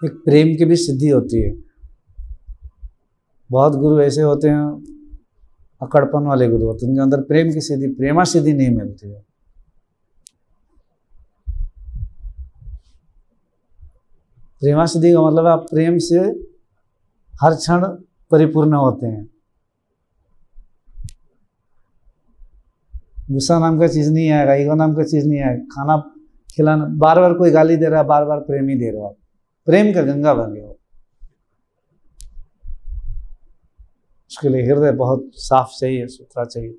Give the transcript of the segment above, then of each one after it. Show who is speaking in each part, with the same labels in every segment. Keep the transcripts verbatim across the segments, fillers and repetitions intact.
Speaker 1: एक प्रेम की भी सिद्धि होती है। बहुत गुरु ऐसे होते हैं, अकड़पन वाले गुरु होते हैं, उनके अंदर प्रेम की सिद्धि, प्रेमा सिद्धि नहीं मिलती है। प्रेमा सिद्धि का मतलब आप प्रेम से हर क्षण परिपूर्ण होते हैं। गुस्सा नाम का चीज नहीं आएगा, ईगो नाम का चीज नहीं आएगा। खाना खिलाना, बार बार कोई गाली दे रहा है, बार बार प्रेम ही दे रहे हो आप, प्रेम का गंगा बन गए हो। उसके लिए हृदय बहुत साफ चाहिए, सुथरा चाहिए।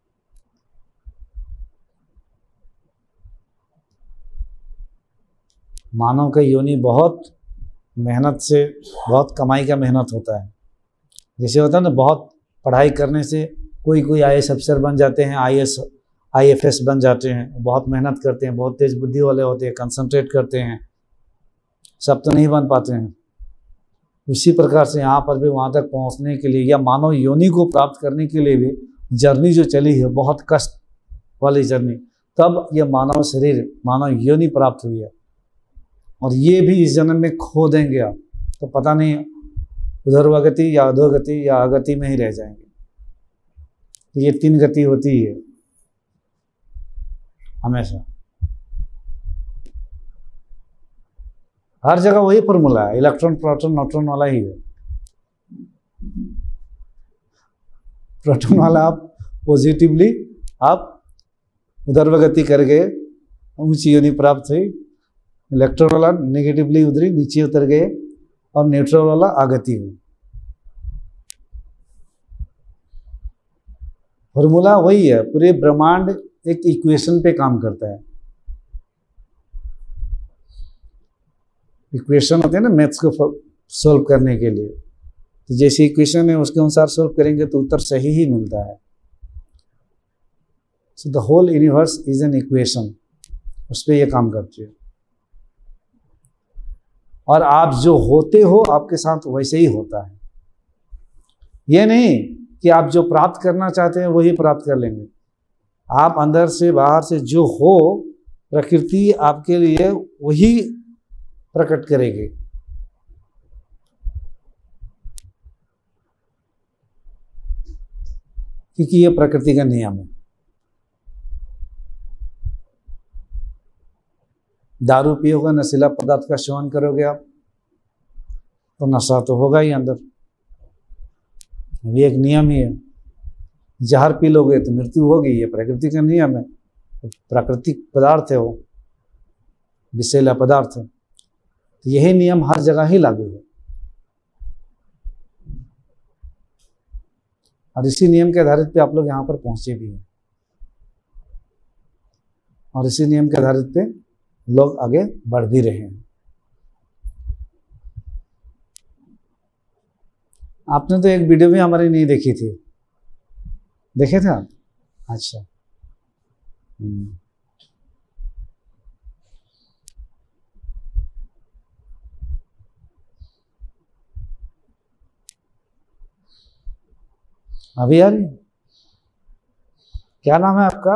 Speaker 1: मानव का योनि बहुत मेहनत से, बहुत कमाई का मेहनत होता है। जैसे होता है ना, बहुत पढ़ाई करने से कोई कोई आई ए एस अफसर बन जाते हैं, I A S I F S बन जाते हैं, बहुत मेहनत करते हैं, बहुत तेज बुद्धि वाले होते हैं, कंसंट्रेट करते हैं, सब तो नहीं बन पाते हैं। उसी प्रकार से यहाँ पर भी वहाँ तक पहुँचने के लिए या मानव योनि को प्राप्त करने के लिए भी जर्नी जो चली है, बहुत कष्ट वाली जर्नी, तब ये मानव शरीर, मानव योनि प्राप्त हुई है। और ये भी इस जन्म में खो देंगे आप तो पता नहीं उधर्वगति या अधोगति या अगति में ही रह जाएंगे। ये तीन गति होती है हमेशा, हर जगह वही फॉर्मूला है, इलेक्ट्रॉन प्रोटॉन न्यूट्रॉन वाला ही है। प्रोटॉन वाला आप पॉजिटिवली आप उधर्वगति कर गए, ऊंची योनि प्राप्त हुई। इलेक्ट्रॉन वाला नेगेटिवली उधरी नीचे उतर गए, और न्यूट्रल वाला आगति हुई। फॉर्मूला वही है, पूरे ब्रह्मांड एक इक्वेशन पे काम करता है। इक्वेशन होते हैं ना मैथ्स को सॉल्व करने के लिए, तो जैसी इक्वेशन है उसके अनुसार सॉल्व करेंगे तो उत्तर सही ही मिलता है। So the whole universe is an equation, उस पर यह काम करती है। और आप जो होते हो आपके साथ वैसे ही होता है। ये नहीं कि आप जो प्राप्त करना चाहते हैं वही प्राप्त कर लेंगे। आप अंदर से बाहर से जो हो, प्रकृति आपके लिए वही प्रकट करेगी। क्योंकि ये प्रकृति का नियम है। दारू पियोगे, नशीला पदार्थ का सेवन करोगे आप, तो नशा तो होगा ही अंदर, ये एक नियम ही है। जहर पी लोगे तो मृत्यु होगी, ये प्रकृति का नियम है। प्राकृतिक पदार्थ है वो, विषैला पदार्थ है, तो यही नियम हर जगह ही लागू है। और इसी नियम के आधारित पे आप लोग यहाँ पर पहुंचे भी हैं, और इसी नियम के आधारित पे लोग आगे बढ़ भी रहे हैं। आपने तो एक वीडियो भी हमारी नहीं देखी थी, देखे थे आप? अच्छा, अभी यार क्या नाम है आपका?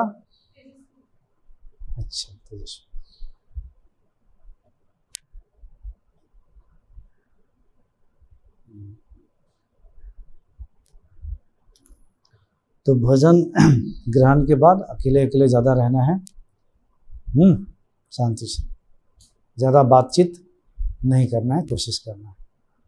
Speaker 1: अच्छा, तेजस्वी। तो भोजन ग्रहण के बाद अकेले अकेले ज़्यादा रहना है, हम्म शांति से, ज़्यादा बातचीत नहीं करना है, कोशिश करना है।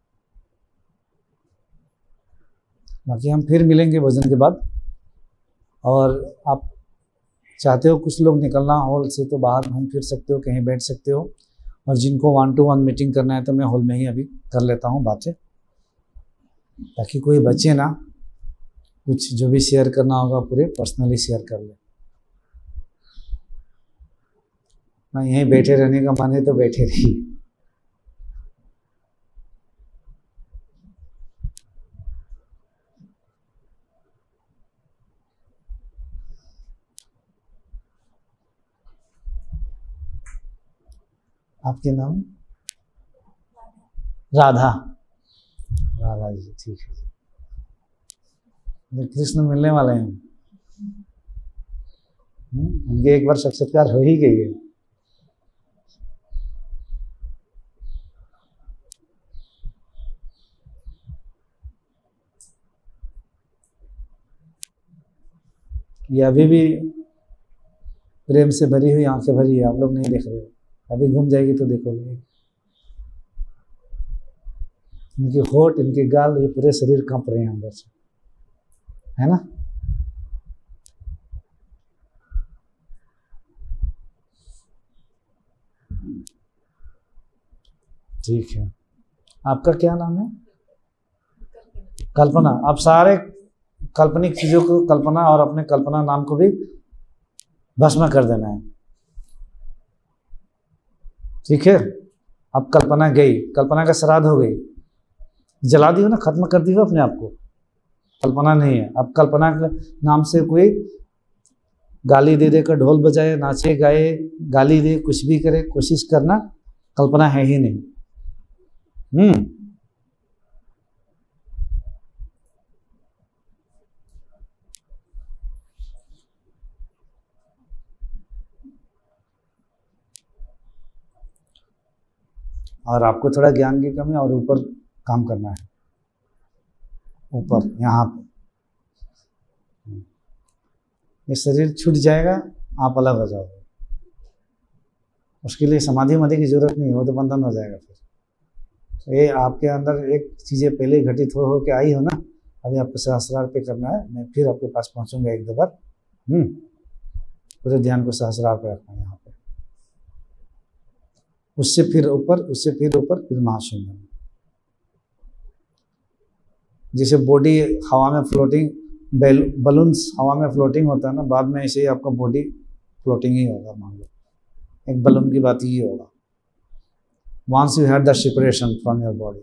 Speaker 1: बाकी हम फिर मिलेंगे भोजन के बाद। और आप चाहते हो कुछ लोग निकलना हॉल से तो बाहर घूम फिर सकते हो, कहीं बैठ सकते हो। और जिनको वन टू वन मीटिंग करना है तो मैं हॉल में ही अभी कर लेता हूँ बातें, ताकि कोई बचे ना। कुछ जो भी शेयर करना होगा पूरे पर्सनली शेयर कर ले। ना यहीं बैठे रहने का मन है तो बैठे रहिए। आपके नाम? राधा। राधा जी, ठीक है। कृष्ण मिलने वाले हैं, उनके एक बार साक्षात्कार हो ही गई है। ये अभी भी प्रेम से भरी हुई आंखें भरी है, आप लोग नहीं देख रहे हो, अभी घूम जाएगी तो देखोगे। इनकी होठ, इनके गाल, ये पूरे शरीर कांप रहे हैं अंदर से, है ना। ठीक है, आपका क्या नाम है? कल्पना। आप सारे काल्पनिक चीजों को, कल्पना और अपने कल्पना नाम को भी भस्म कर देना है, ठीक है। अब कल्पना गई, कल्पना का श्राद्ध हो गई, जला दी हो ना, खत्म कर दी हो अपने आप को, कल्पना नहीं है। अब कल्पना के नाम से कोई गाली दे देकर ढोल बजाए, नाचे गाए, गाली दे, कुछ भी करे, कोशिश करना, कल्पना है ही नहीं। हम्म और आपको थोड़ा ज्ञान की कमी, और ऊपर काम करना है, ऊपर यहाँ पे। ये शरीर छूट जाएगा, आप अलग हो जाओगे। उसके लिए समाधि मधि की जरूरत नहीं है, वो तो बंधन हो जाएगा फिर। तो ये आपके अंदर एक चीज़ें पहले घटित हो हो के आई हो ना, अभी आपको सहस्रार पे करना है। मैं फिर आपके पास पहुँचूंगा एक दो बार। हम्म पूरे ध्यान को सहस्रार पे रखना है यहाँ पे, उससे फिर ऊपर, उससे फिर ऊपर, फिर महाशून्य में। जैसे बॉडी हवा में फ्लोटिंग, बलून्स हवा में फ्लोटिंग होता है ना, बाद में ऐसे ही आपका बॉडी फ्लोटिंग ही होगा। मान लो एक बलून की बात ही होगा। Once you have the separation from your body.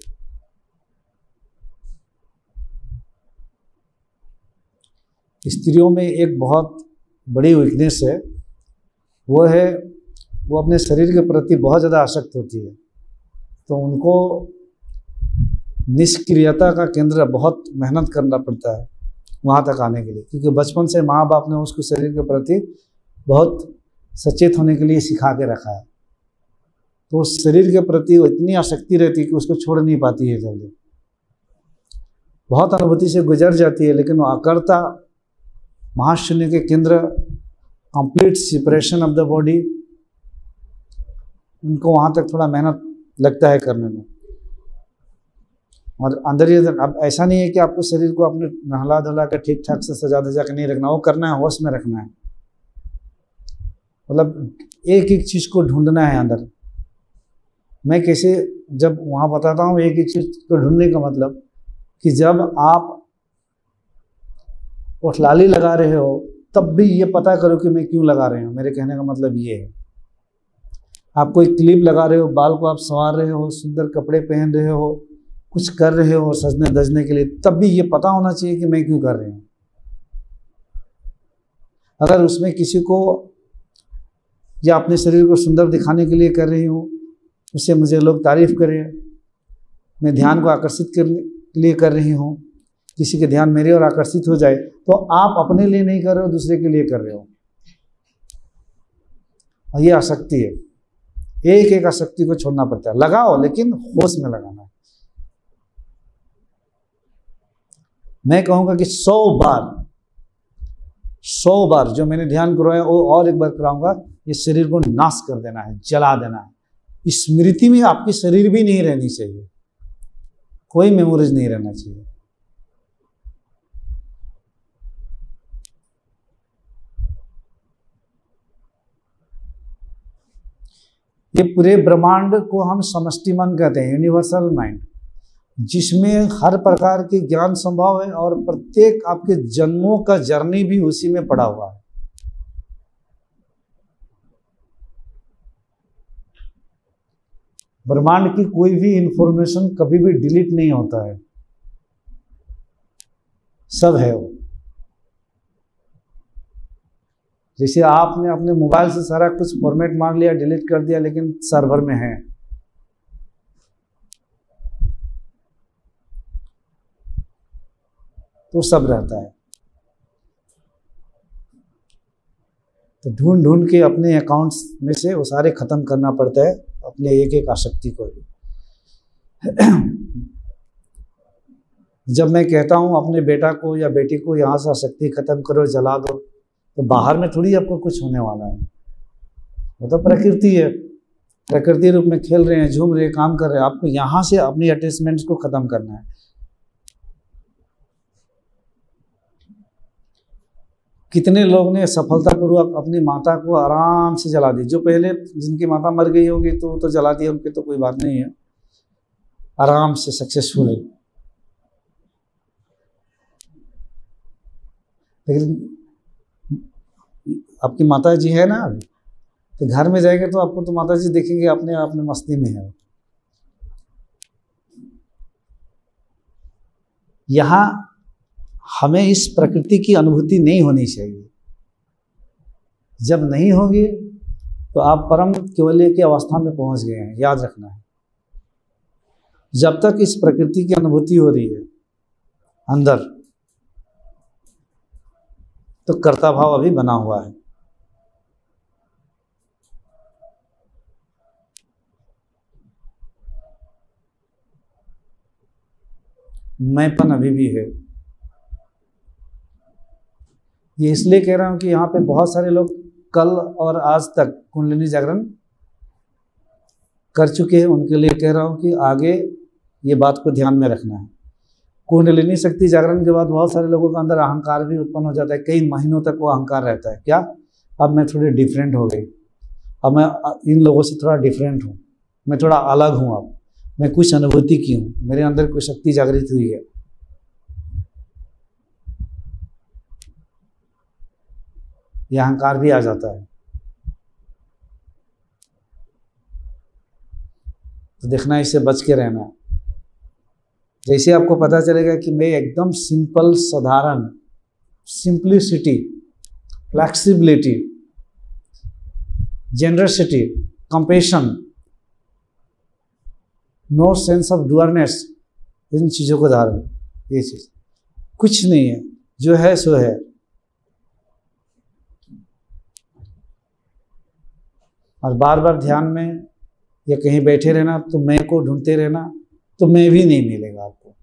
Speaker 1: स्त्रियों में एक बहुत बड़ी वीकनेस है, वो है वो अपने शरीर के प्रति बहुत ज़्यादा आसक्त होती है। तो उनको निष्क्रियता का केंद्र बहुत मेहनत करना पड़ता है वहाँ तक आने के लिए, क्योंकि बचपन से माँ बाप ने उसको शरीर के प्रति बहुत सचेत होने के लिए सिखा के रखा है। तो उस शरीर के प्रति वो इतनी आसक्ति रहती है कि उसको छोड़ नहीं पाती है जल्दी, बहुत अनुभूति से गुजर जाती है। लेकिन वो अकर्ता महाशून्य के केंद्र, complete separation of the body, उनको वहाँ तक थोड़ा मेहनत लगता है करने में। और अंदर ही अंदर, अब ऐसा नहीं है कि आपको शरीर को अपने नहला धुला कर ठीक ठाक से सजा धजा कर नहीं रखना, वो करना है, होश में रखना है। मतलब एक एक चीज़ को ढूंढना है अंदर। मैं कैसे जब वहाँ बताता हूँ एक एक चीज़ को ढूंढने का मतलब कि जब आप ओठलाली लगा रहे हो तब भी ये पता करो कि मैं क्यों लगा रहे हूँ। मेरे कहने का मतलब ये है, आप कोई क्लिप लगा रहे हो, बाल को आप संवार रहे हो, सुंदर कपड़े पहन रहे हो, कुछ कर रहे हो सजने धजने के लिए, तब भी ये पता होना चाहिए कि मैं क्यों कर रही हूँ। अगर उसमें किसी को या अपने शरीर को सुंदर दिखाने के लिए कर रही हूँ, उससे मुझे लोग तारीफ करें, मैं ध्यान को आकर्षित करने के लिए कर रही हूँ, किसी के ध्यान मेरे ओर आकर्षित हो जाए, तो आप अपने लिए नहीं कर रहे हो, दूसरे के लिए कर रहे हो। और ये आसक्ति है, एक एक आसक्ति को छोड़ना पड़ता है। लगाओ लेकिन होश में लगाना है। मैं कहूँगा कि सौ बार सौ बार जो मैंने ध्यान करवाया वो और एक बार कराऊंगा। ये शरीर को नाश कर देना है, जला देना है। स्मृति में आपकी शरीर भी नहीं रहनी चाहिए, कोई मेमोरीज नहीं रहना चाहिए। ये पूरे ब्रह्मांड को हम समष्टि मन कहते हैं, यूनिवर्सल माइंड, जिसमें हर प्रकार के ज्ञान संभव है और प्रत्येक आपके जन्मों का जर्नी भी उसी में पड़ा हुआ है। ब्रह्मांड की कोई भी इंफॉर्मेशन कभी भी डिलीट नहीं होता है, सब है वो। जैसे आपने अपने मोबाइल से सारा कुछ फॉर्मेट मार लिया, डिलीट कर दिया, लेकिन सर्वर में है। तो सब रहता है। तो ढूंढ ढूंढ के अपने अकाउंट्स में से वो सारे खत्म करना पड़ता है, अपने एक एक आसक्ति को भी। जब मैं कहता हूँ अपने बेटा को या बेटी को यहाँ से आसक्ति खत्म करो, जला दो, तो बाहर में थोड़ी आपको कुछ होने वाला है, वो तो प्रकृति है, प्रकृति रूप में खेल रहे हैं, झूम रहे हैं, काम कर रहे हैं। आपको यहाँ से अपनी अटैचमेंट्स को खत्म करना है। कितने लोग ने सफलतापूर्वक अपनी माता को आराम से जला दी, जो पहले जिनकी माता मर गई होगी तो तो जला दिया, उनकी तो कोई बात नहीं है, आराम से सक्सेसफुल है। लेकिन आपकी माता जी है ना, तो घर में जाएंगे तो आपको तो माता जी देखेंगे अपने आप में मस्ती में है। यहाँ हमें इस प्रकृति की अनुभूति नहीं होनी चाहिए। जब नहीं होगी तो आप परम केवल्य की अवस्था में पहुंच गए हैं, याद रखना है। जब तक इस प्रकृति की अनुभूति हो रही है अंदर, तो कर्ता भाव अभी बना हुआ है। मैंपन अभी भी है। ये इसलिए कह रहा हूं कि यहाँ पे बहुत सारे लोग कल और आज तक कुंडलिनी जागरण कर चुके हैं, उनके लिए कह रहा हूं कि आगे ये बात को ध्यान में रखना है। कुंडलिनी शक्ति जागरण के बाद बहुत सारे लोगों के अंदर अहंकार भी उत्पन्न हो जाता है, कई महीनों तक वो अहंकार रहता है। क्या अब मैं थोड़ी डिफरेंट हो गई, अब मैं इन लोगों से थोड़ा डिफरेंट हूँ, मैं थोड़ा अलग हूँ, अब मैं कुछ अनुभूति की हूँ, मेरे अंदर कोई शक्ति जागृत हुई है। यह अहंकार भी आ जाता है। तो देखना, इससे बच के रहना। जैसे आपको पता चलेगा कि मैं एकदम सिंपल, साधारण, simplicity, flexibility, generosity, compassion, no sense of doerness, इन चीज़ों को धारण, ये चीज़ कुछ नहीं है, जो है सो है। और बार बार ध्यान में या कहीं बैठे रहना, तो मैं को ढूंढते रहना, तो मैं भी नहीं मिलेगा आपको।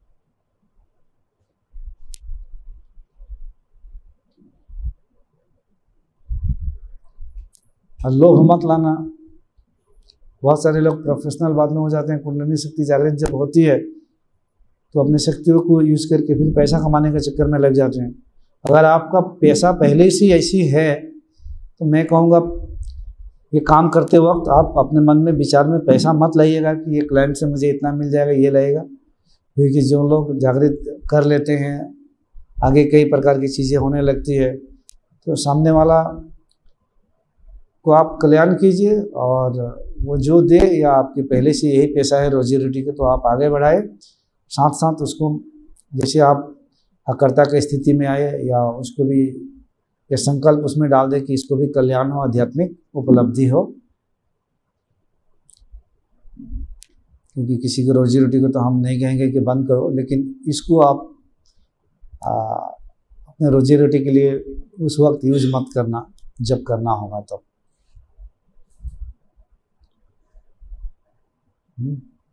Speaker 1: और लोभ मत लाना। बहुत सारे लोग प्रोफेशनल बाद में हो जाते हैं। कुंडलिनी शक्ति जागृत जब होती है तो अपनी शक्तियों को यूज करके फिर पैसा कमाने के चक्कर में लग जाते हैं। अगर आपका पैसा पहले से ऐसी है तो मैं कहूँगा ये काम करते वक्त आप अपने मन में विचार में पैसा मत लाइएगा कि ये क्लाइंट से मुझे इतना मिल जाएगा, ये लगेगा। क्योंकि जो लोग जागृत कर लेते हैं, आगे कई प्रकार की चीज़ें होने लगती है, तो सामने वाला को आप कल्याण कीजिए, और वो जो दे या आपके पहले से यही पैसा है रोजी रोटी का, तो आप आगे बढ़ाए। साथ साथ उसको, जैसे आप अकर्ता की स्थिति में आए, या उसको भी ये संकल्प उसमें डाल दे कि इसको भी कल्याण हो, आध्यात्मिक उपलब्धि हो। क्योंकि किसी की रोजी रोटी को तो हम नहीं कहेंगे कि बंद करो, लेकिन इसको आप आ, अपने रोजी रोटी के लिए उस वक्त यूज मत करना जब करना होगा तब। तो।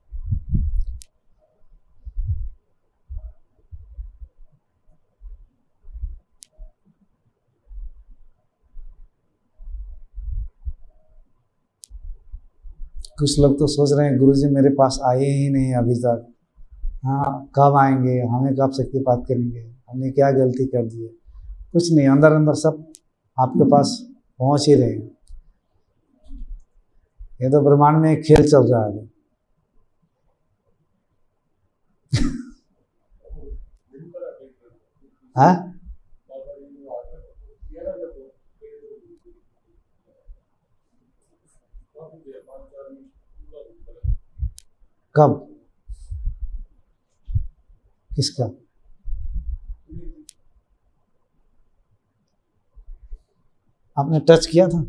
Speaker 1: कुछ लोग तो सोच रहे हैं गुरुजी मेरे पास आए ही नहीं अभी तक, हाँ कब आएंगे, हमें कब शक्तिपात करेंगे, हमने क्या गलती कर दी है। कुछ नहीं, अंदर अंदर सब आपके पास पहुंच ही रहे हैं। ये तो ब्रह्मांड में एक खेल चल रहा है। हाँ, कब, किसका? आपने टच किया था?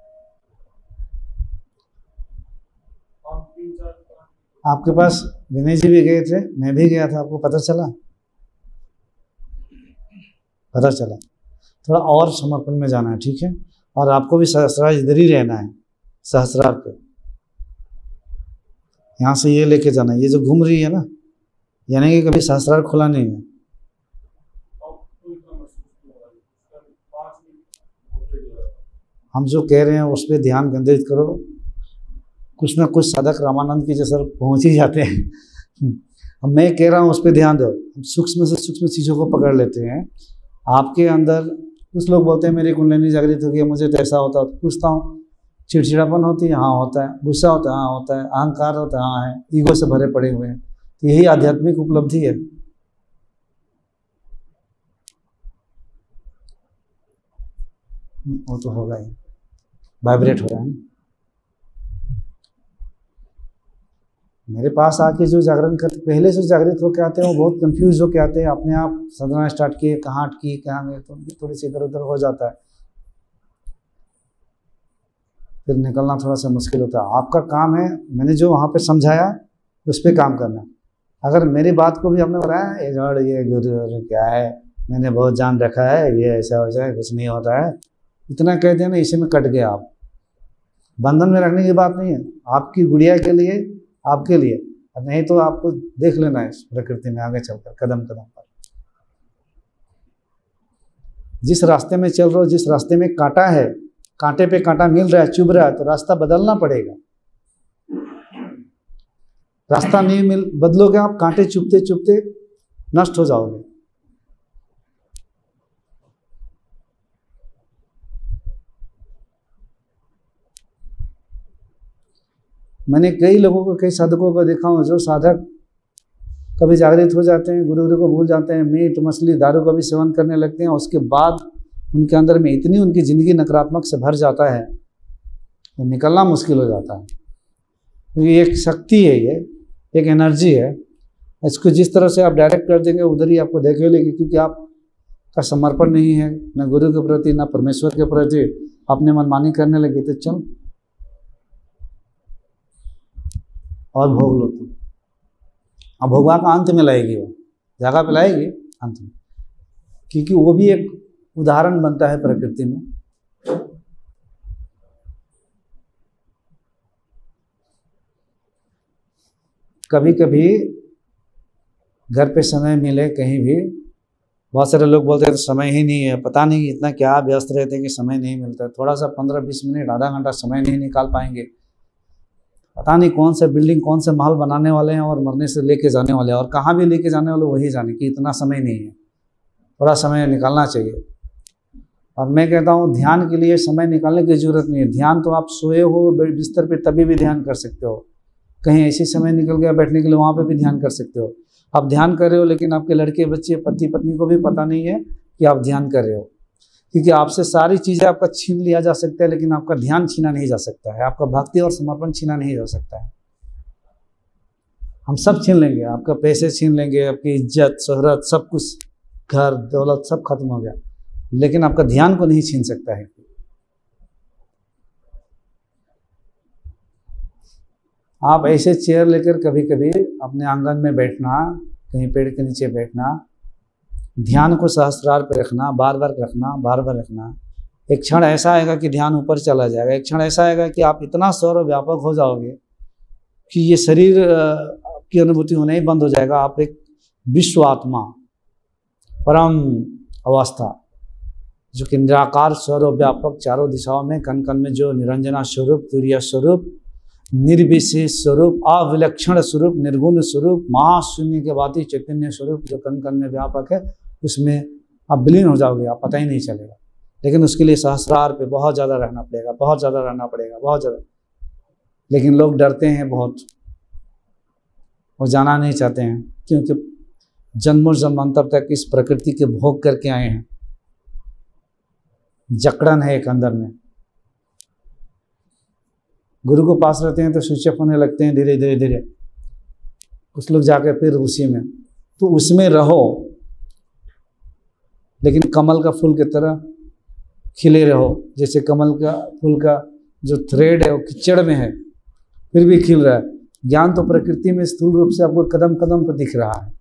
Speaker 1: आपके पास विनय जी भी गए थे, मैं भी गया था, आपको पता चला? पता चला। थोड़ा और समर्पण में जाना है, ठीक है। और आपको भी सहस्रार इधर ही रहना है, सहस्रार पे। यहाँ से ये लेके जाना है, ये जो घूम रही है ना, यानी कि कभी सहस्रार खुला नहीं है। हम जो कह रहे हैं उस पर ध्यान केंद्रित करो, कुछ ना कुछ साधक रामानंद की जैसे पहुँच ही जाते हैं। अब मैं कह रहा हूँ उस पर ध्यान दो, सूक्ष्म से सूक्ष्म चीज़ों को पकड़ लेते हैं। आपके अंदर कुछ लोग बोलते हैं मेरी कुंडलिनी जागृत हो गई, मुझे तो ऐसा होता है। पूछता हूँ चिड़चिड़ापन होती है? हाँ होता है। गुस्सा होता है? हाँ होता है। अहंकार होता है? हाँ है। ईगो से भरे पड़े हुए हैं। तो यही आध्यात्मिक उपलब्धि है। वो तो होगा ही, वाइब्रेट हो रहा है। मेरे पास आके जो जागरण करते, पहले से जागृत होके आते हैं, वो बहुत कंफ्यूज होके आते हैं। अपने आप साधना स्टार्ट किए, कहाँ अटकी कहाँ गए, तो उनकी थोड़ी सी इधर उधर हो जाता है, फिर निकलना थोड़ा सा मुश्किल होता है। आपका काम है, मैंने जो वहाँ पे समझाया उस पर काम करना। अगर मेरी बात को भी आपने बताया ये गड़ ये गुरु क्या है, मैंने बहुत जान रखा है, ये ऐसा वैसा है, कुछ नहीं होता है, इतना कह दिया ना, इसी में कट गया आप। बंधन में रखने की बात नहीं है, आपकी गुड़िया के लिए, आपके लिए, नहीं तो आपको देख लेना है प्रकृति में आगे चलकर कदम कदम पर। जिस रास्ते में चल रहे हो, जिस रास्ते में कांटा है, कांटे पे कांटा मिल रहा है, चुभ रहा है, तो रास्ता बदलना पड़ेगा। रास्ता नहीं मिल बदलोगे आप, कांटे चुभते चुभते नष्ट हो जाओगे। मैंने कई लोगों को, कई साधकों को देखा हूँ, जो साधक कभी जागृत हो जाते हैं, गुरु गुरु को भूल जाते हैं, मीट मछली दारू का भी सेवन करने लगते हैं, उसके बाद उनके अंदर में इतनी उनकी ज़िंदगी नकारात्मक से भर जाता है, तो निकलना मुश्किल हो जाता है। क्योंकि ये एक शक्ति है, ये एक एनर्जी है, इसको जिस तरह से आप डायरेक्ट कर देंगे उधर ही आपको देखे लेगी। क्योंकि आपका समर्पण नहीं है न गुरु के प्रति न परमेश्वर के प्रति, अपने मनमानी करने लगे तो चल और भोग लो तुम। अब भोगवा का अंत में लाएगी, वो जगह पे लाएगी अंत में, क्योंकि वो भी एक उदाहरण बनता है प्रकृति में। कभी कभी घर पे समय मिले कहीं भी, बहुत सारे लोग बोलते हैं तो समय ही नहीं है, पता नहीं इतना क्या व्यस्त रहते हैं कि समय नहीं मिलता। थोड़ा सा पंद्रह बीस मिनट आधा घंटा समय नहीं निकाल पाएंगे, पता नहीं कौन से बिल्डिंग कौन से महल बनाने वाले हैं और मरने से लेके जाने वाले हैं, और कहाँ भी लेके जाने वाले वही जाने, कि इतना समय नहीं है। थोड़ा समय निकालना चाहिए। और मैं कहता हूँ ध्यान के लिए समय निकालने की जरूरत नहीं है। ध्यान तो आप सोए हो बिस्तर पे तभी भी ध्यान कर सकते हो, कहीं ऐसे समय निकल गया बैठने के लिए, वहाँ पे भी ध्यान कर सकते हो। आप ध्यान कर रहे हो लेकिन आपके लड़के बच्चे पति पत्नी को भी पता नहीं है कि आप ध्यान कर रहे हो, क्योंकि आपसे सारी चीज़ें आपका छीन लिया जा सकता है, लेकिन आपका ध्यान छीना नहीं जा सकता है, आपका भक्ति और समर्पण छीना नहीं जा सकता है। हम सब छीन लेंगे, आपका पैसे छीन लेंगे, आपकी इज्जत शोहरत सब कुछ, घर दौलत सब खत्म हो गया, लेकिन आपका ध्यान को नहीं छीन सकता है। आप ऐसे चेयर लेकर कभी कभी अपने आंगन में बैठना, कहीं पेड़ के नीचे बैठना, ध्यान को सहस्त्रार पे रखना, बार बार रखना, बार बार रखना। एक क्षण ऐसा आएगा कि ध्यान ऊपर चला जाएगा, एक क्षण ऐसा आएगा कि आप इतना सर्व व्यापक हो जाओगे कि ये शरीर की अनुभूति होना ही बंद हो जाएगा। आप एक विश्व आत्मा, परम अवस्था, जो कि निराकार सर्व व्यापक चारों दिशाओं में, कण कण में जो निरंजना स्वरूप, तुरीय स्वरूप, निर्विशेष स्वरूप, अविलक्षण स्वरूप, निर्गुण स्वरूप, महाशून्य के बाती चैतन्य स्वरूप जो कण कण में व्यापक है, उसमें आप विलीन हो जाओगे, आप पता ही नहीं चलेगा। लेकिन उसके लिए सहस्रार पे बहुत ज़्यादा रहना पड़ेगा, बहुत ज़्यादा रहना पड़ेगा, बहुत ज़्यादा। लेकिन लोग डरते हैं बहुत, वो जाना नहीं चाहते हैं, क्योंकि जन्मों जन्मांतर तक इस प्रकृति के भोग करके आए हैं। जकड़न है एक अंदर में। गुरु को पास रहते हैं तो स्विच ऑफ होने लगते हैं धीरे धीरे धीरे, कुछ लोग जाके फिर उसी में, तो उसमें रहो, लेकिन कमल का फूल की तरह खिले रहो। जैसे कमल का फूल का जो थ्रेड है वो कीचड़ में है, फिर भी खिल रहा है। ज्ञान तो प्रकृति में स्थूल रूप से आपको कदम कदम पर दिख रहा है।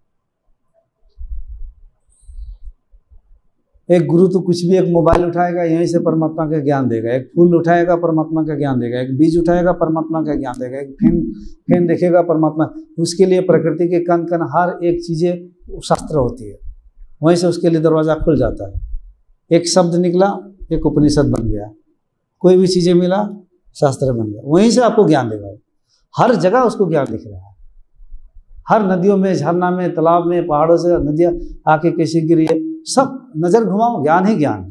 Speaker 1: एक गुरु तो कुछ भी, एक मोबाइल उठाएगा यहीं से परमात्मा का ज्ञान देगा, एक फूल उठाएगा परमात्मा का ज्ञान देगा, एक बीज उठाएगा परमात्मा का ज्ञान देगा, एक फैन फैन देखेगा परमात्मा। उसके लिए प्रकृति के कण कण हर एक चीज़ें शास्त्र होती है, वहीं से उसके लिए दरवाज़ा खुल जाता है। एक शब्द निकला, एक उपनिषद बन गया, कोई भी चीज़ें मिला शास्त्र बन गया, वहीं से आपको ज्ञान देगा। हर जगह उसको ज्ञान दिख रहा है, हर नदियों में, झरना में, तालाब में, पहाड़ों से नदियाँ आके कैसे गिरी है, सब नजर घुमाओ, ज्ञान ही ज्ञान है।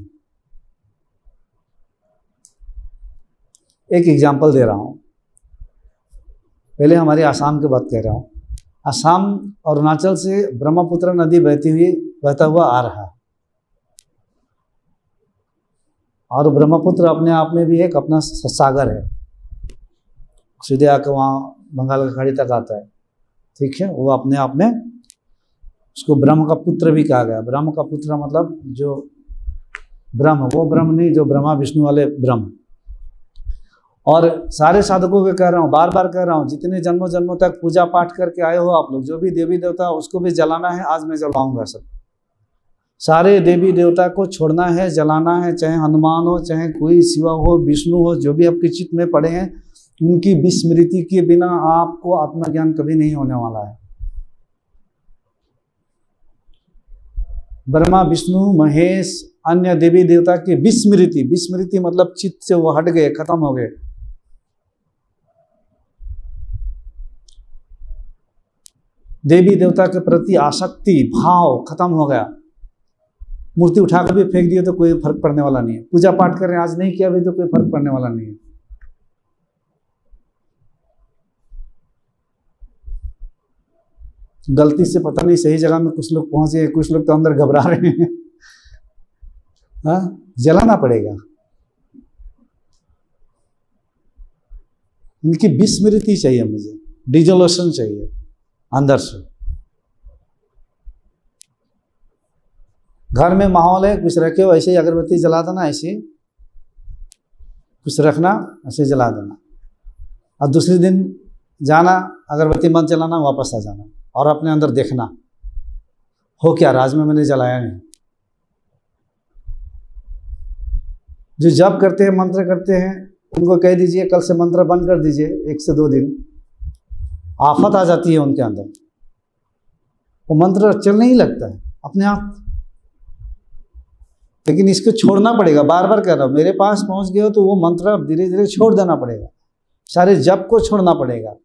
Speaker 1: एक एग्जाम्पल दे रहा हूँ, पहले हमारे आसाम की बात कह रहा हूँ। असम और अरुणाचल से ब्रह्मपुत्र नदी बहती हुई बहता हुआ आ रहा है, और ब्रह्मपुत्र अपने आप में भी एक अपना सागर है, सीधे आकर वहाँ बंगाल की खाड़ी तक आता है, ठीक है। वो अपने आप में, उसको ब्रह्म का पुत्र भी कहा गया। ब्रह्म का पुत्र मतलब जो ब्रह्म, वो ब्रह्म नहीं जो ब्रह्मा विष्णु वाले ब्रह्म। और सारे साधकों को कह रहा हूँ, बार बार कह रहा हूँ, जितने जन्मों जन्मों तक पूजा पाठ करके आए हो आप लोग, जो भी देवी देवता उसको भी जलाना है, आज मैं जलाऊंगा सब। सारे देवी देवता को छोड़ना है, जलाना है, चाहे हनुमान हो, चाहे कोई शिवा हो, विष्णु हो, जो भी आपके चित्त में पड़े हैं, उनकी विस्मृति के बिना आपको आत्मज्ञान कभी नहीं होने वाला है। ब्रह्मा विष्णु महेश अन्य देवी देवता की विस्मृति, विस्मृति मतलब चित्त से वो हट गए, खत्म हो गए। देवी देवता के प्रति आसक्ति भाव खत्म हो गया। मूर्ति उठाकर भी फेंक दिए तो कोई फर्क पड़ने वाला नहीं है। पूजा पाठ कर रहे हैं, आज नहीं किया भी तो कोई फर्क पड़ने वाला नहीं है। गलती से पता नहीं सही जगह में कुछ लोग पहुंच गए, कुछ लोग तो अंदर घबरा रहे हैं। हाँ, जलाना पड़ेगा। इनकी विस्मृति चाहिए, मुझे डिजोल्यूशन चाहिए अंदर से। घर में माहौल है, कुछ रखे हो ऐसे ही अगरबत्ती जला देना, ऐसे कुछ रखना, ऐसे जला देना, और दूसरे दिन जाना, अगरबत्ती मत जलाना, वापस आ जाना, और अपने अंदर देखना हो क्या राज में मैंने जलाया नहीं। जो जप करते हैं, मंत्र करते हैं, उनको कह दीजिए कल से मंत्र बंद कर दीजिए, एक से दो दिन आफत आ जाती है उनके अंदर, वो मंत्र चलने ही लगता है अपने आप। लेकिन इसको छोड़ना पड़ेगा, बार बार कह रहा हूँ, मेरे पास पहुंच गए हो तो वो मंत्र धीरे धीरे छोड़ देना पड़ेगा, सारे जप को छोड़ना पड़ेगा।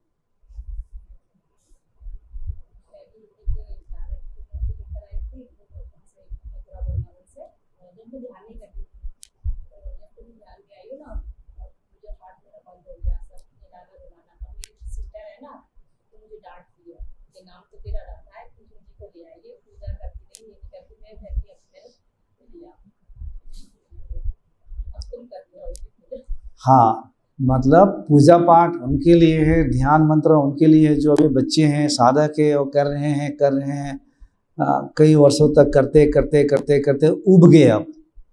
Speaker 1: हाँ, मतलब पूजा पाठ उनके लिए है, ध्यान मंत्र उनके लिए है, जो अभी बच्चे हैं, साधक है, वो कर रहे हैं कर रहे हैं आ, कई वर्षों तक करते करते करते करते उब गए। अब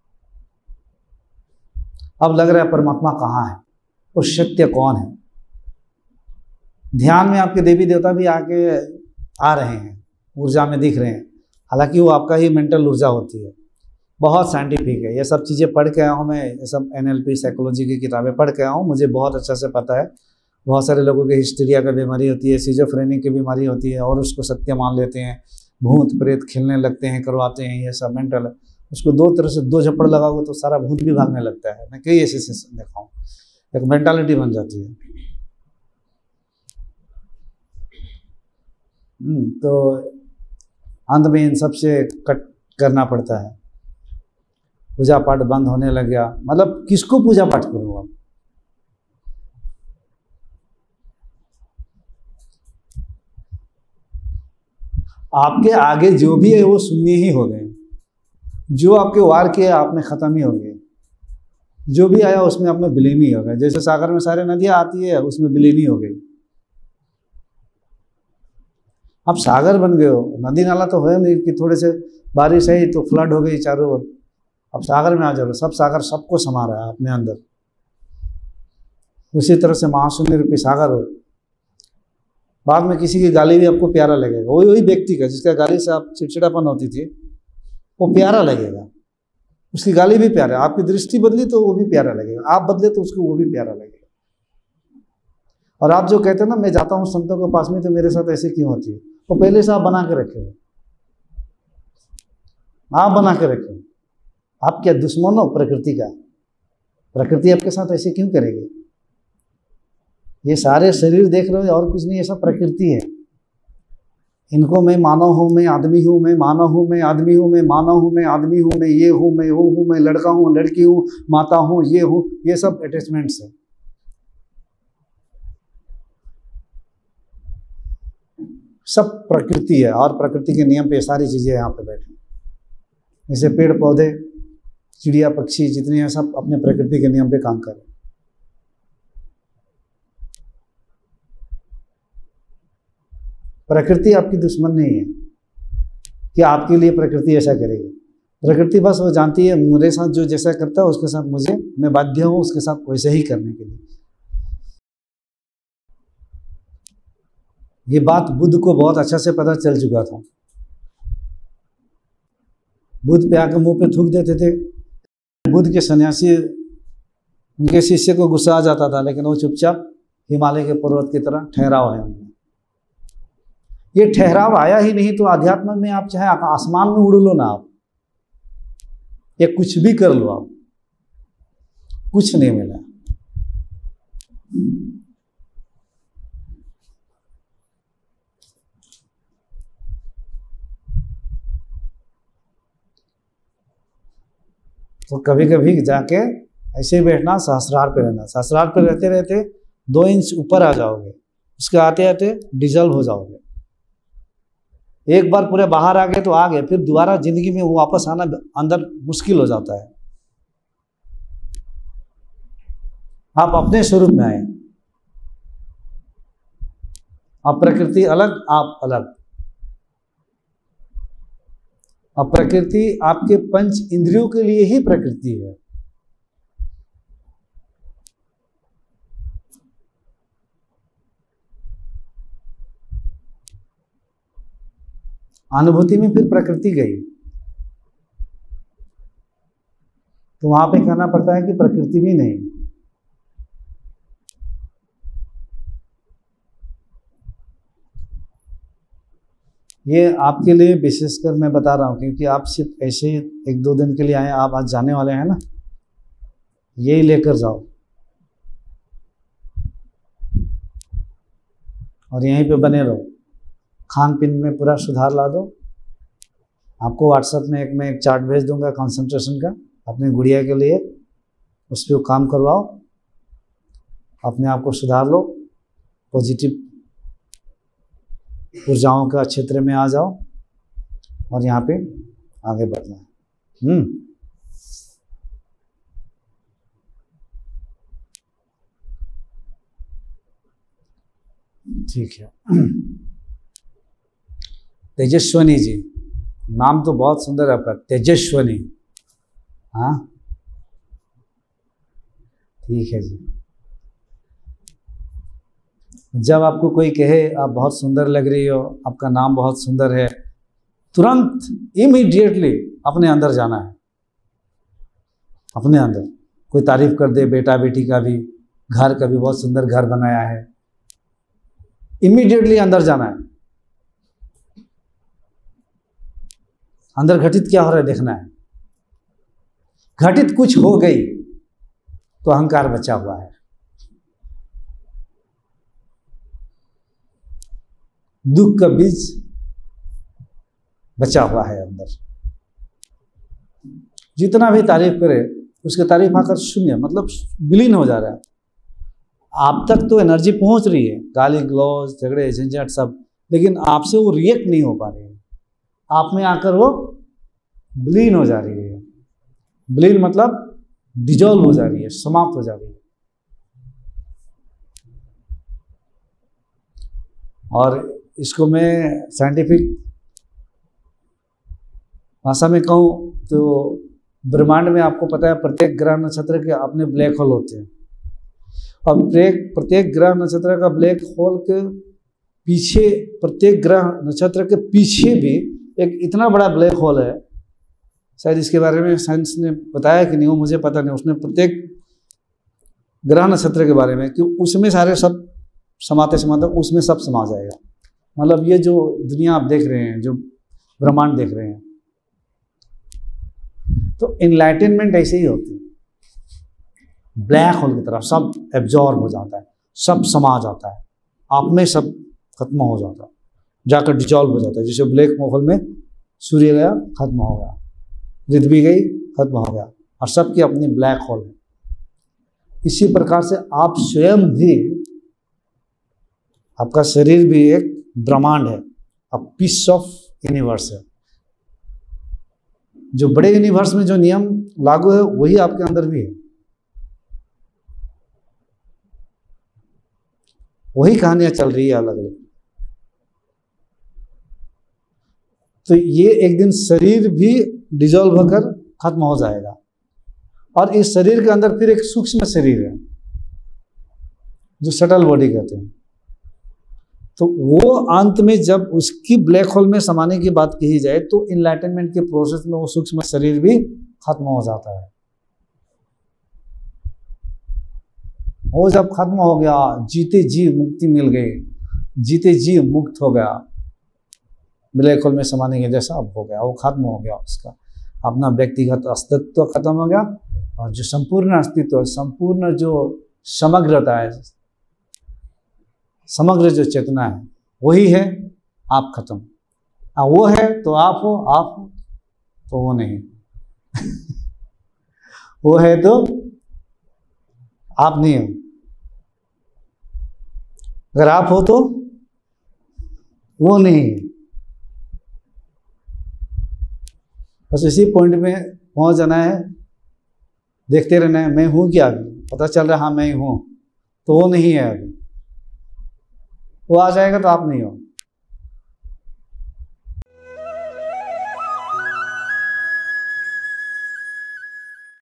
Speaker 1: अब लग रहा है परमात्मा कहाँ है और सत्य कौन है। ध्यान में आपके देवी देवता भी आके आ रहे हैं, ऊर्जा में दिख रहे हैं, हालांकि वो आपका ही मेंटल ऊर्जा होती है। बहुत साइंटिफिक है, ये सब चीज़ें पढ़ के आया हूँ मैं, ये सब एन एल पी साइकोलॉजी की किताबें पढ़ के आया हूँ, मुझे बहुत अच्छा से पता है। बहुत सारे लोगों के हिस्टीरिया का बीमारी होती है, सिजोफ्रेनिक की बीमारी होती है, और उसको सत्य मान लेते हैं, भूत प्रेत खेलने लगते हैं, करवाते हैं, ये सब मेंटल। उसको दो तरह से दो झप्पड़ लगाओगे तो सारा भूत भी भागने लगता है। मैं कई ऐसे देखा हूँ, एक मेंटालिटी बन जाती है। तो अंत में इन सब से कट करना पड़ता है। पूजा पाठ बंद होने लग गया, मतलब किसको पूजा पाठ करूँ अब? आपके आगे जो भी है वो शून्य ही हो गए, जो आपके वार किए आपने खत्म ही हो गए, जो भी आया उसमें आपने विलीन ही हो गए। जैसे सागर में सारे नदियां आती है, उसमें विलीन ही हो गई। अब सागर बन गए हो, नदी नाला तो है नहीं कि थोड़े से बारिश आई तो फ्लड हो गई चारों ओर। अब सागर में आ जाओ, सब सागर सबको समा रहा है अपने अंदर। उसी तरह से महाशून्य रूपी सागर हो, बाद में किसी की गाली भी आपको प्यारा लगेगा। वही वही व्यक्ति का जिसका गाली से आप चिड़चिड़ापन होती थी, वो प्यारा लगेगा, उसकी गाली भी प्यारा। आपकी दृष्टि बदली तो वो भी प्यारा लगेगा, आप बदले तो उसको वो भी प्यारा लगेगा। और आप जो कहते हैं ना, मैं जाता हूँ संतों के पास में तो मेरे साथ ऐसे क्यों होती है, वो पहले से आप बना के रखे हो, आप बना के रखे हो। आप क्या दुश्मन हो प्रकृति का? प्रकृति आपके साथ ऐसे क्यों करेगी? ये सारे शरीर देख रहे हो और कुछ नहीं, ये सब प्रकृति है। इनको मैं मानव हूँ, मैं आदमी हूँ, मैं मानव हूँ, मैं आदमी हूँ, मैं मानव हूँ, मैं आदमी हूँ, मैं ये हूँ, मैं वो हूँ, मैं लड़का हूँ, लड़की हूँ, माता हूँ, ये हूँ, ये सब अटैचमेंट्स है। सब प्रकृति है और प्रकृति के नियम पे सारी चीजें यहाँ पे बैठी। जैसे पेड़ पौधे, चिड़िया पक्षी जितने हैं, सब अपने प्रकृति के नियम पे काम कर रहे हैं। प्रकृति आपकी दुश्मन नहीं है कि आपके लिए प्रकृति ऐसा करेगी। प्रकृति बस वो जानती है मेरे साथ जो जैसा करता है उसके साथ मुझे, मैं बाध्य हूँ उसके साथ वैसे ही करने के लिए। ये बात बुद्ध को बहुत अच्छा से पता चल चुका था। बुद्ध पे आकर मुंह पे थूक देते थे। बुद्ध के सन्यासी, उनके शिष्य को गुस्सा आ जाता था, लेकिन वो चुपचाप हिमालय के पर्वत की तरह ठहराव है उनमें। ये ठहराव आया ही नहीं तो अध्यात्म में आप चाहे आसमान में उड़ लो ना, आप या कुछ भी कर लो, आप कुछ नहीं मिला। तो कभी कभी जाके ऐसे ही बैठना, सहस्रार पे रहना। सहस्रार पे रहते रहते दो इंच ऊपर आ जाओगे, उसके आते आते डिजल्व हो जाओगे। एक बार पूरे बाहर आ गए तो आ गए, फिर दोबारा जिंदगी में वो वापस आना अंदर मुश्किल हो जाता है। आप अपने स्वरूप में आए। अब प्रकृति अलग, आप अलग। अब प्रकृति आपके पंच इंद्रियों के लिए ही प्रकृति है। अनुभूति में फिर प्रकृति गई तो वहां पे कहना पड़ता है कि प्रकृति भी नहीं। ये आपके लिए विशेषकर मैं बता रहा हूं, क्योंकि आप सिर्फ ऐसे एक दो दिन के लिए आए, आप आज जाने वाले हैं ना, यही लेकर जाओ और यहीं पे बने रहो। खान पीन में पूरा सुधार ला दो। आपको व्हाट्सएप में एक मैं एक चार्ट भेज दूंगा कंसंट्रेशन का, अपनी गुड़िया के लिए, उस पर काम करवाओ, अपने आप को सुधार लो, पॉजिटिव ऊर्जाओं का क्षेत्र में आ जाओ और यहाँ पे आगे बढ़ना है। हम्म ठीक है। तेजस्वनी जी, नाम तो बहुत सुंदर है आपका, तेजस्वनी। हाँ ठीक है जी। जब आपको कोई कहे आप बहुत सुंदर लग रही हो, आपका नाम बहुत सुंदर है, तुरंत इमीडिएटली अपने अंदर जाना है। अपने अंदर कोई तारीफ कर दे, बेटा बेटी का भी, घर का भी, बहुत सुंदर घर बनाया है, इमीडिएटली अंदर जाना है। अंदर घटित क्या हो रहा है देखना है। घटित कुछ हो गई तो अहंकार बचा हुआ है, दुख का बीज बचा हुआ है अंदर। जितना भी तारीफ करे उसके तारीफ आकर शून्य, मतलब विलीन हो जा रहा है। आप तक तो एनर्जी पहुंच रही है, गाली गलौज, झगड़े झंझट सब, लेकिन आपसे वो रिएक्ट नहीं हो पा रही है। आप में आकर वो विलीन हो जा रही है। विलीन मतलब डिजॉल्व हो जा रही है, समाप्त हो जा रही है। और इसको मैं साइंटिफिक भाषा में कहूँ तो ब्रह्मांड में आपको पता है प्रत्येक ग्रह नक्षत्र के अपने ब्लैक होल होते हैं, और प्रत्येक प्रत्येक ग्रह नक्षत्र का ब्लैक होल के पीछे, प्रत्येक ग्रह नक्षत्र के पीछे भी एक इतना बड़ा ब्लैक होल है। शायद इसके बारे में साइंस ने बताया कि नहीं, वो मुझे पता नहीं। उसने प्रत्येक ग्रह नक्षत्र के बारे में कि उसमें सारे सब समाते समाते उसमें सब समा जाएगा। मतलब ये जो दुनिया आप देख रहे हैं, जो ब्रह्मांड देख रहे हैं, तो इनलाइटनमेंट ऐसे ही होती है। ब्लैक होल की तरह सब एब्जॉर्ब हो जाता है, सब समा जाता है, आप में सब खत्म हो जाता है, जाकर डिजॉल्व हो जाता है। जैसे ब्लैक होल में सूर्य गया, खत्म हो गया, पृथ्वी गई, खत्म हो गया, और सबकी अपनी ब्लैक होल है। इसी प्रकार से आप स्वयं भी, आपका शरीर भी एक ब्रह्मांड है, अ पीस ऑफ यूनिवर्स है। जो बड़े यूनिवर्स में जो नियम लागू है वही आपके अंदर भी है, वही कहानियां चल रही है अलग अलग। तो ये एक दिन शरीर भी डिजॉल्व होकर खत्म हो जाएगा, और इस शरीर के अंदर फिर एक सूक्ष्म शरीर है जो सटल बॉडी कहते हैं। तो वो अंत में जब उसकी ब्लैक होल में समाने की बात कही जाए तो इनलाइटनमेंट के प्रोसेस में वो सूक्ष्म शरीर भी खत्म हो जाता है। वो जब खत्म हो गया, जीते जी मुक्ति मिल गई, जीते जी मुक्त हो गया, ब्लैक होल में समाने के जैसा अब हो गया, वो खत्म हो गया, उसका अपना व्यक्तिगत अस्तित्व खत्म हो गया, और जो संपूर्ण अस्तित्व, संपूर्ण जो समग्रता है, समग्र जो चेतना है वही है, आप खत्म। आ, वो है तो आप हो, आप हो तो वो नहीं वो है तो आप नहीं हो, अगर आप हो तो वो नहीं है। बस इसी पॉइंट में पहुंच जाना है, देखते रहना है, मैं हूं क्या, अभी पता चल रहा हाँ मैं ही हूं, तो वो नहीं है, अभी वो आ जाएगा तो आप नहीं हो।